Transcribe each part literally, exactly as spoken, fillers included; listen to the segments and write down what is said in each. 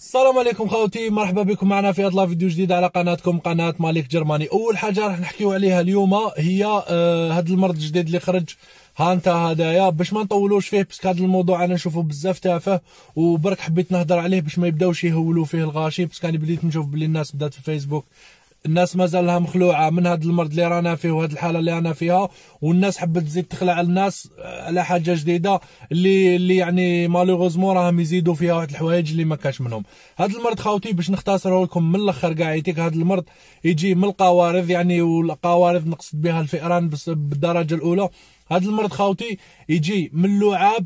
السلام عليكم خوتي، مرحبا بكم معنا في هذا فيديو جديد على قناتكم قناه مالك جرماني. اول حاجه راح نحكيو عليها اليوم هي آه هذا المرض الجديد اللي خرج هانتا هدايا. باش ما نطولوش فيه بس هذا الموضوع انا نشوفه بزاف تافه وبرك حبيت نهضر عليه باش ما يبداوش يهولوا فيه الغاشي، بس كان بديت نشوف بلي الناس بدات في الفيسبوك الناس مازالها مخلوعه من هذا المرض اللي رانا فيه وهذه الحاله اللي انا فيها، والناس حبت تزيد تخلع على الناس على حاجه جديده اللي اللي يعني مالوغوزمون راهم يزيدوا فيها واحد الحوايج اللي ما كاش منهم. هذا المرض خوتي باش نختصره لكم من الاخر كاع يتيك، هذا المرض يجي من القوارض، يعني والقوارض نقصد بها الفئران بس بالدرجه الاولى. هذا المرض خوتي يجي من اللعاب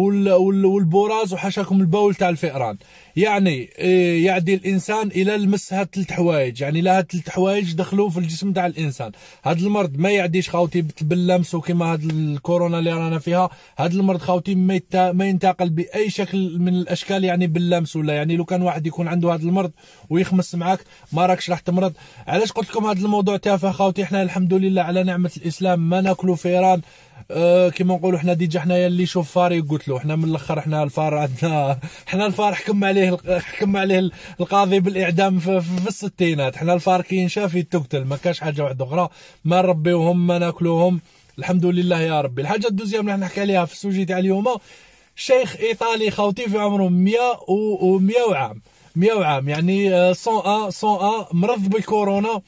والبراز وحاشاكم البول تاع الفئران، يعني يعدي الانسان الى لمس هاد ثلاث حوايج، يعني لا هاد ثلاث حوايج دخلوا في الجسم تاع الانسان. هاد المرض ما يعديش خوتي باللمس وكما هاد الكورونا اللي رانا فيها. هاد المرض خوتي ما, ما ينتقل باي شكل من الاشكال، يعني باللمس ولا يعني لو كان واحد يكون عنده هاد المرض ويخمس معاك ما راكش راح تمرض. علاش قلت لكم هاد الموضوع تافه خوتي؟ احنا الحمد لله على نعمه الاسلام ما ناكلوا فيران. أه كيما نقولوا حنا ديجا حنايا اللي يشوف فار يقتلو له، حنا من الاخر حنا الفار عندنا، حنا الفار حكم عليه حكم عليه القاضي بالاعدام في, في الستينات. حنا الفار كي ينشاف يتقتل، ما كاش حاجه واحده اخرى، ما نربيوهم ما ناكلوهم الحمد لله يا ربي. الحاجه الدوزيام اللي نحكي عليها في السوجي تاع اليوم، شيخ ايطالي خوتي في عمره مية و مية عام، مية عام يعني مية وواحد مية وواحد مرض بالكورونا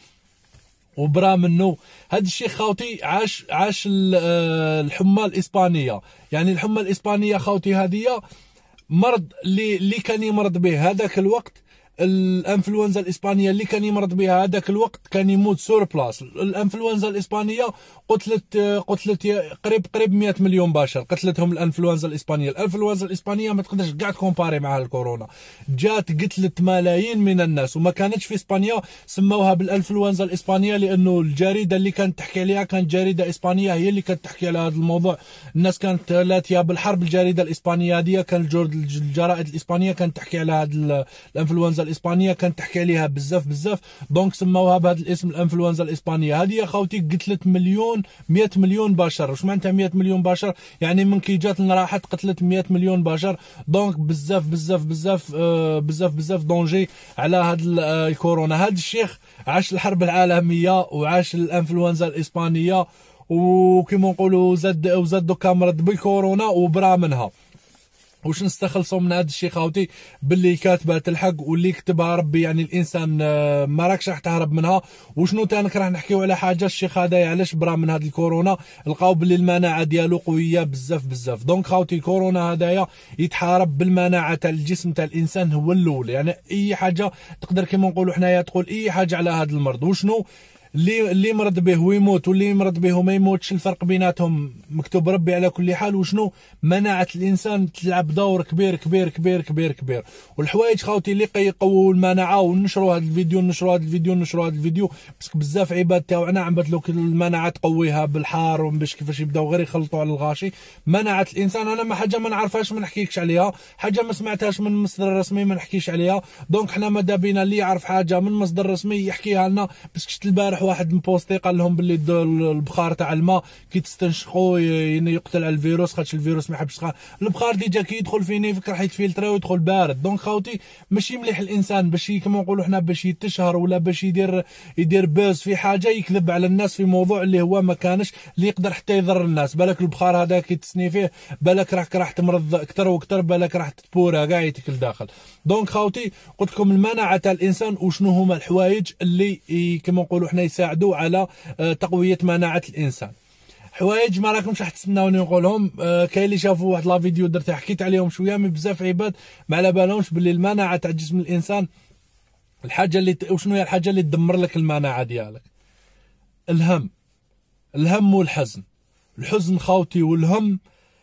وبرا منه. هذا الشيء خوتي عاش عاش الحمى الاسبانيه، يعني الحمى الاسبانيه خوتي هذه مرض اللي اللي كان يمرض به هذاك الوقت. الانفلونزا الاسبانيه اللي كان يمرض بها هذاك الوقت كان يموت سور بلاص. الانفلونزا الاسبانيه قتلت قتلت قريب قريب مية مليون بشر، قتلتهم الانفلونزا الاسبانيه. الانفلونزا الاسبانيه ما تقدرش كاع تكومباري مع الكورونا، جات قتلت ملايين من الناس وما كانتش في اسبانيا. سموها بالانفلونزا الاسبانيه لانه الجريده اللي كانت تحكي عليها كانت جريده اسبانيه هي اللي كانت تحكي على هذا الموضوع. الناس كانت لاتيه بالحرب الجريده الاسبانيه هذه، كان الجرائد الاسبانيه كانت تحكي على هذا الانفلونزا الاسبانيه، كانت تحكي عليها بزاف بزاف، دونك سموها بهذا الاسم الانفلونزا الاسبانيه. هذه يا خوتي قتلت مليون مية مليون بشر. واش معناتها مية مليون بشر؟ يعني من كي جات لنا راحت قتلت مية مليون بشر، دونك بزاف بزاف بزاف آه بزاف بزاف دونجي على هذا آه الكورونا. هذا الشيخ عاش الحرب العالميه وعاش الانفلونزا الاسبانيه وكما نقولوا زاد وزاد دوكا مرض بالكورونا وبرا منها. واش نستخلصوا من هذا الشيء خوتي؟ باللي كاتبه الحق واللي كتبها ربي، يعني الانسان ما راكش راح تهرب منها. وشنو تانك راح نحكيو على حاجه الشيخ هذا علاش برا من هذا الكورونا، لقاو باللي المناعه ديالو قويه بزاف بزاف. دونك خوتي الكورونا هذايا يتحارب بالمناعه تاع الجسم تاع الانسان هو الاول، يعني اي حاجه تقدر كما نقولوا حنايا تقول اي حاجه على هذا المرض. وشنو اللي اللي مرض به ويموت واللي مرض به وما يموتش، الفرق بيناتهم مكتوب ربي على كل حال. وشنو مناعه الانسان تلعب دور كبير كبير كبير كبير كبير. والحوايج خوتي اللي يقووا المناعه، ونشروا هذا الفيديو نشروا هذا الفيديو نشروا هذا الفيديو بس بزاف عباد تاعنا عم بدلوك المناعه تقويها بالحار باش كيفاش يبداو غير يخلطوا على الغاشي. مناعه الانسان انا ما حاجه ما نعرفهاش ما نحكيكش عليها، حاجه ما سمعتهاش من مصدر رسمي ما نحكيش عليها. دونك حنا ماذا بينا اللي يعرف حاجه من مصدر رسمي يحكيها لنا. بس شفت البارح واحد مبوستي قال لهم باللي البخار تاع الماء كي تستنشقوا يقتل على الفيروس، خاطش الفيروس ما يحبش البخار ديجا كي يدخل فيه نيفك راح يتفلترا ويدخل بارد. دونك خوتي ماشي مليح الانسان باش كما نقولوا حنا باش يتشهر ولا باش يدير يدير باز في حاجه يكذب على الناس في موضوع اللي هو ما كانش، اللي يقدر حتى يضر الناس. بالك البخار هذا كي تسني فيه بالك راك راح تمرض اكثر واكثر، بالك راح تتبورا كاع يتكل داخل. دونك خوتي قلت لكم المناعه تاع الانسان وشنو هما الحوايج اللي كما نقولوا حنا يساعدوا على تقويه مناعه الانسان. حوايج ما راكمش راح تستناوني نقولهم، آه كاين اللي شافوا واحد لا فيديو درت حكيت عليهم شويه، مي بزاف عباد ما على بالهمش باللي المناعه تاع جسم الانسان الحاجه اللي وشنو هي الحاجه اللي تدمر لك المناعه ديالك؟ الهم، الهم والحزن. الحزن خوتي والهم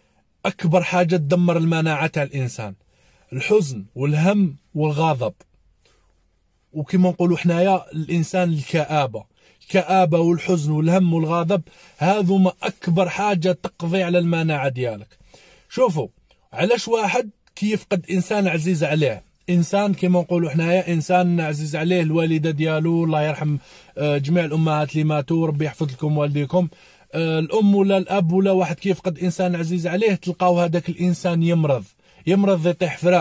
اكبر حاجه تدمر المناعه تاع الانسان. الحزن والهم والغضب، وكما نقولوا حنايا الانسان الكآبه، الكآبه والحزن والهم والغضب هذوما اكبر حاجه تقضي على المناعه ديالك. شوفوا علاش واحد كي يفقد انسان عزيز عليه، انسان كما نقولوا حنايا انسان عزيز عليه، الوالده ديالو الله يرحم جميع الامهات اللي ماتوا ربي يحفظ لكم والديكم، الام ولا الاب ولا واحد كي يفقد انسان عزيز عليه تلقاو هذاك الانسان يمرض يمرض يطيح فراش.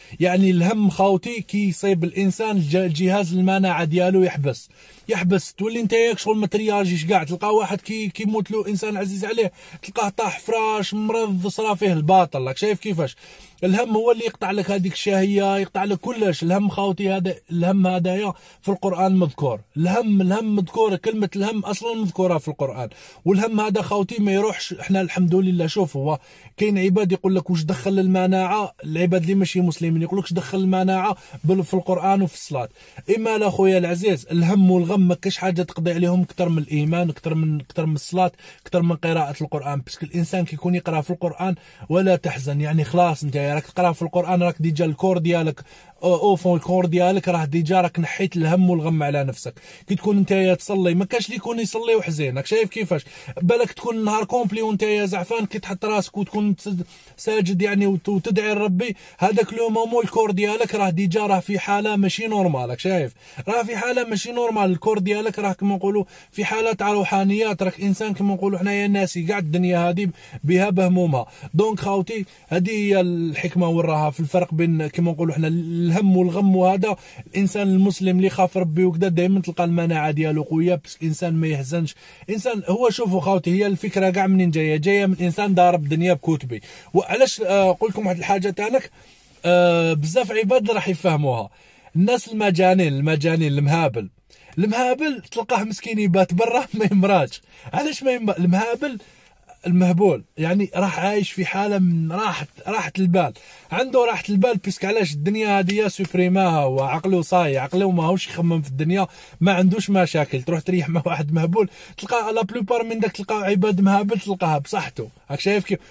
يعني الهم خاوتي كي يصيب الانسان الجهاز المناعه ديالو يحبس يحبس تولي انت ياك شغل ما ترياجيش كاع. تلقى واحد كي كيموت له انسان عزيز عليه تلقاه طاح فراش مرض صرا فيه الباطل. راك شايف كيفاش الهم هو اللي يقطع لك هذيك الشهيه، يقطع لك كلش. الهم خاوتي هذا الهم هذايا في القران مذكور. الهم الهم مذكور، كلمه الهم اصلا مذكوره في القران. والهم هذا خاوتي ما يروحش. احنا الحمد لله شوف هو كاين عباد يقول لك واش دخل المناعه، العباد اللي ماشي مسلمين يقول لك واش دخل المناعه في القران وفي الصلاه. اما لا خويا العزيز الهم والغم ما كاش حاجه تقضي عليهم اكثر من الايمان، اكثر من اكثر من الصلاه، اكثر من قراءه القران. باسكو الانسان كيكون يقرا في القران ولا تحزن، يعني خلاص انت راك تقرا في القران راك ديجا الكور ديالك او فون الكور ديالك راه ديجا راك نحيت الهم والغم على نفسك. كي تكون انت تصلي ما كاش اللي يكون يصلي وحزين. راك شايف كيفاش بالك تكون النهار كومبلي وانت زعفان كي تحط راسك وتكون ساجد يعني وتدعي لربي، هذاك لو مومون الكور ديالك راه ديجا راه في حاله ماشي نورمال. راك شايف راه في حاله ماشي نورمال. الكور ديالك راه كما نقولوا في حاله تاع روحانيات. راك انسان كما نقولوا حنايا ناسي كاع الدنيا هذه بها بهمومها. دونك خاوتي هذه هي الحكمه وراها في الفرق بين كما نقولوا حنا الهم والغم. وهذا الانسان المسلم اللي خاف ربي وكذا دائما تلقى المناعه ديالو قويه، بس انسان ما يحزنش. انسان هو شوفوا خاوتي هي الفكره كاع منين جايه جايه من انسان ضارب الدنيا بكتبي. وعلاش آه قلت لكم واحد الحاجه تانك آه بزاف عباد راح يفهموها. الناس المجانين المجانين المهابل المهابل تلقاه مسكين يبات برا ما يمراش. علاش ما يمراش؟ المهابل المهبول يعني راح عايش في حاله من راحه راحه البال، عنده راحه البال. بيسك علاش الدنيا هذه سوبريماها وعقله صاي، عقله ماهوش يخمم في الدنيا، ما عندوش مشاكل. تروح تريح مع واحد مهبول تلقى لا بلوبار من داك تلقى عباد مهابل تلقاها بصحته. راك شايف كيف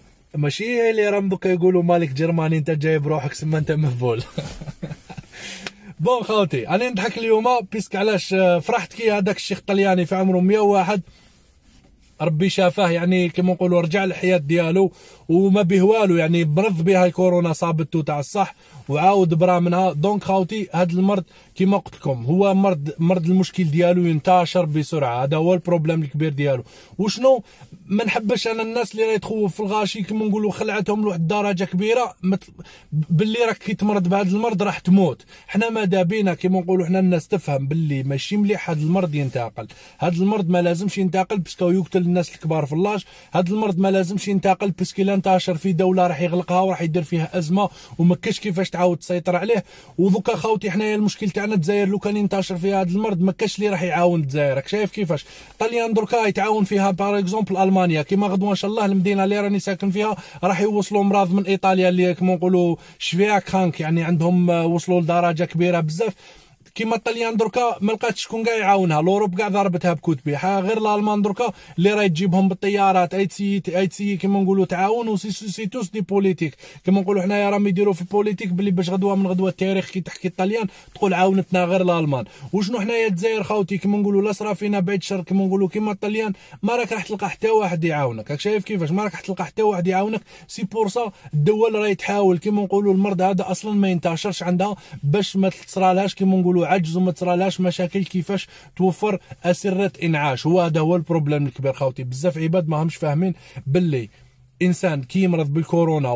ماشي اللي راهم دوكا يقولوا مالك جرماني انت جايب روحك سما انت مهبول. بون خاوتي انا نضحك اليوم بيسك علاش فرحت كي هذاك الشيخ الطلياني في عمره مية وواحد ربي شافاه يعني كما نقولوا رجع الحياه ديالو وما بهوالو، يعني مرض بها الكورونا صابته تاع الصح وعاود برا منها. دونك خاوتي هذا المرض كما قلت لكم هو مرض مرض المشكل ديالو ينتشر بسرعه. هذا هو البروبليم الكبير ديالو. وشنو ما نحبش انا الناس اللي راهي تخوف في الغاشي كما نقولوا خلعتهم لواحد الدرجه كبيره مت... باللي راك كي تمرض بهذا المرض راح تموت. حنا ماذا بينا كما نقولوا حنا الناس تفهم باللي ماشي مليح هذا المرض ينتقل. هذا المرض ما لازمش ينتقل باسكو يقتل الناس الكبار في اللاج. هذا المرض ما لازمش ينتقل باسكو لا انتشر في دوله راح يغلقها وراح يدير فيها ازمه وما كاش كيفاش تعاود تسيطر عليه. ودوكا خاوتي حنايا المشكل تاعنا الجزائر لو كان ينتشر فيها هذا المرض ما كاش اللي راح يعاون الجزائر. راك شايف كيفاش طليان دركا يتعاون فيها باغ اكزومبل المانيا. كيما غدوه ان شاء الله المدينه اللي راني ساكن فيها راح يوصلوا امراض من ايطاليا اللي كما نقولوا شفيا كرانك، يعني عندهم وصلوا لدرجه كبيره بزاف. كيما الطليان دركا ما لقاتش شكون كاع يعاونها، لوروب كاع ضربتها بكتبي. غير الالمان دركا اللي راهي تجيبهم بالطيارات اي تسي اي تسي كيما نقولوا تعاون وسي سي توس دي بوليتيك. كيما نقولوا حنايا راهم يديروا في البوليتيك باللي باش غدوه من غدوه التاريخ كي تحكي الطليان تقول عاونتنا غير الالمان. وشنو حنايا الجزائر خاوتي كيما نقولوا لا صرا فينا بعيد الشر كيما نقولوا كيما الطليان ما راك راح تلقى حتى واحد يعاونك. راك شايف كيفاش ما راك راح تلقى حتى واحد يعاونك. سي بورصا الدول راهي تحاول كيما نقولوا المرض هذا اصلا ما ينتشرش عندها باش ما تصرالهاش كيما نقولوا عجز وما تصرالهاش مشاكل كيفاش توفر اسره انعاش. وهذا هو البروبليم الكبير خاوتي. بزاف عباد ما همش فاهمين باللي انسان كي يمرض بالكورونا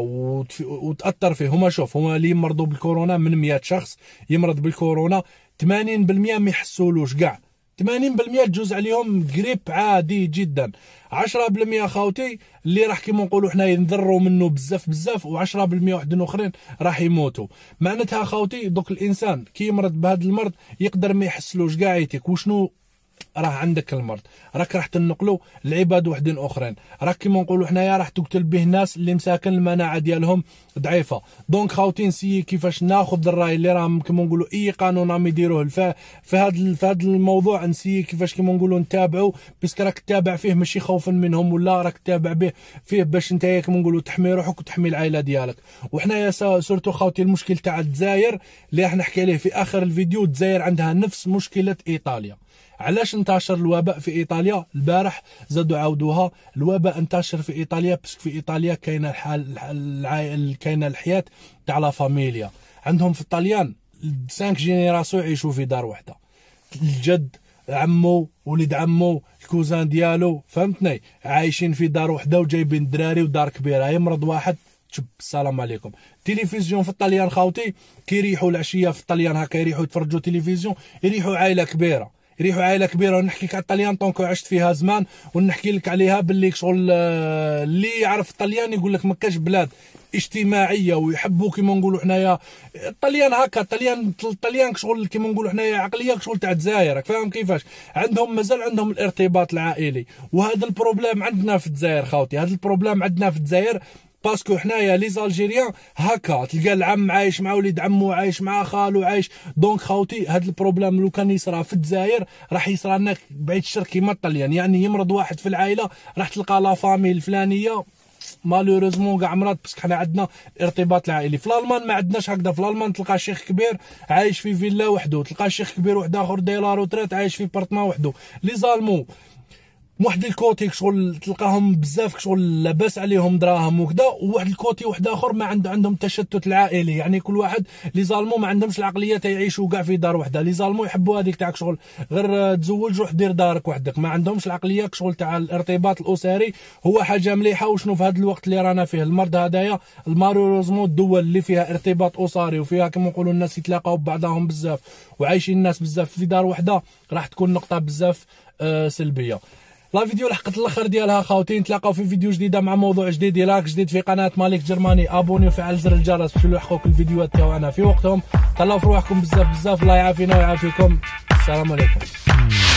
وتاثر فيه. هما شوف هما اللي يمرضوا بالكورونا من مية شخص يمرض بالكورونا ثمانين بالمية ما يحسولوش كاع. ثمانين بالمية تجوز عليهم غريب عادي جدا. عشرة بالمية خاوتي اللي راح كيما نقولوا حنا ينضروا منه بزاف بزاف و10 بالمية وحدين اخرين راح يموتوا. معناتها خاوتي دوك الانسان كي يمرض بهذا المرض يقدر ما يحسلوش كاع يتيك. وشنو راه عندك المرض راك راح تنقلوا لعباد وحدين اخرين. راك كيما نقولوا حنايا راح تقتل به ناس اللي مساكن المناعه ديالهم ضعيفه. دونك خاوتي نسيي كيفاش ناخذ الراي اللي راهم كيما نقولوا اي قانون راهم يديروه في هذا في هذا الموضوع. نسيي كيفاش كيما نقولوا نتابعوا باسكو راك تتابع فيه ماشي خوفا منهم ولا راك تتابع به فيه باش انت كيما نقولوا تحمي روحك وتحمي العائله ديالك. وحنايا سورتو خاوتي المشكل تاع الجزائر اللي راح نحكي عليه في اخر الفيديو. الجزائر عندها نفس مشكله ايطاليا. علاش انتشر الوباء في ايطاليا؟ البارح زادوا عاودوها. الوباء انتشر في ايطاليا باسكو في ايطاليا كاينه الحال كاينه الحياه تاع لا فاميليا. عندهم في الطليان خمسة جينيراسيون يعيشوا في دار واحده. الجد عمو ولد عمو الكوزان ديالو فهمتني عايشين في دار وحده وجايبين الدراري ودار كبيره. يمرض واحد تشب السلام عليكم. تلفزيون في الطليان خاوتي كيريحوا العشيه في الطليان هكا يريحوا يتفرجوا تلفزيون، يريحوا عائله كبيره، يريحوا عائله كبيره. ونحكي لك على الطليان طونكو عشت فيها زمان، ونحكي لك عليها باللي شغل اللي يعرف الطليان يقول لك ما كاش بلاد اجتماعيه ويحبوا كيما نقولوا حنايا الطليان هكا. الطليان الطليان شغل كيما نقولوا حنايا عقليه شغل تاع الجزائر، فاهم كيفاش؟ عندهم مازال عندهم الارتباط العائلي، وهذا البروبليم عندنا في الجزائر خاوتي. هذا البروبليم عندنا في الجزائر باسكو حنايا لي زالجيريان هكا تلقى العم عايش مع وليد عمو، عايش مع خالو، عايش. دونك خاوتي هذا البروبليم لو كان يصرى في الجزائر راح يصرى لنا بعيد الشر كيما الطليان. يعني يمرض واحد في العائله راح تلقى لا فامي الفلانيه مالوريزمون كاع مرض، باسكو حنا عندنا الارتباط العائلي. في الالمان ما عندناش هكذا. في الالمان تلقى شيخ كبير عايش في فيلا وحده، تلقى شيخ كبير واحد اخر داير لا روتريت عايش في بارتمان وحده. لي زالمون واحد الكوتي شغل تلقاهم بزاف شغل لاباس عليهم دراهم وكذا، وواحد الكوتي واحد اخر ما عنده عندهم تشتت العائلي. يعني كل واحد لي زالمون ما عندهمش العقليه تاع يعيشوا كاع في دار وحده. لي زالمون يحبوا هذيك تاعك شغل غير تزوج روح دير دارك وحدك، ما عندهمش العقليه شغل تاع الارتباط الاسري. هو حاجه مليحه. وشنو في هذا الوقت اللي رانا فيه المرض هذايا المالوروزمون الدول اللي فيها ارتباط اسري وفيها كما نقولوا الناس يتلاقاو ببعضهم بزاف وعايشين الناس بزاف في دار وحده راح تكون نقطه بزاف آه سلبيه. لا فيديو لحقت الاخر ديالها خاوتي. نتلاقاو في فيديو جديده مع موضوع جديد، لايك جديد في قناه مالك جرماني. ابوني وفعل زر الجرس باش يلحقوك الفيديوهات تاعنا في وقتهم. تهلاو في روحكم بزاف بزاف. الله يعافينا ويعافيكم. السلام عليكم.